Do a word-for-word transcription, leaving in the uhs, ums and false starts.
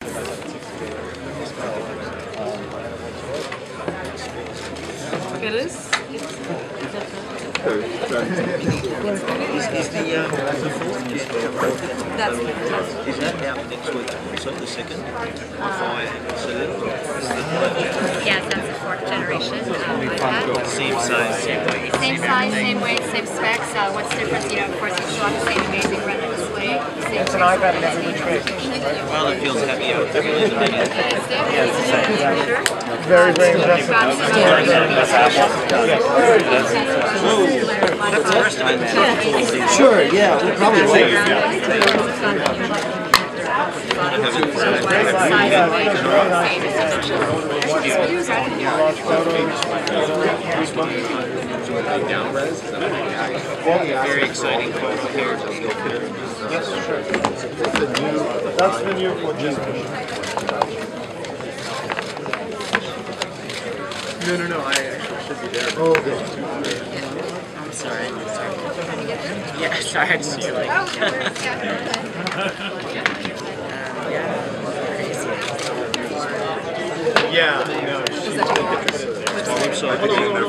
It is? Is, is the, um, the fourth jet That's is that out next week? So the second? Fire Yes, that's the fourth generation um, iPad. Same size, same weight. Same size, same weight, same specs. Uh, what's different, you know, of course, you still have the same amazing retina display. Same It's an iPad in every which way. Well, it feels happier. Really the menu. Yeah, it's sure. Very, very impressive. That's the rest of it. Sure, yeah, we probably will. Very exciting photo here. Yes, sure. That's the new for just No, no, no, I actually should be there. Oh, good. I'm sorry. sorry. Yeah, sorry, I just see you like. Yeah, no, she's I'm sorry.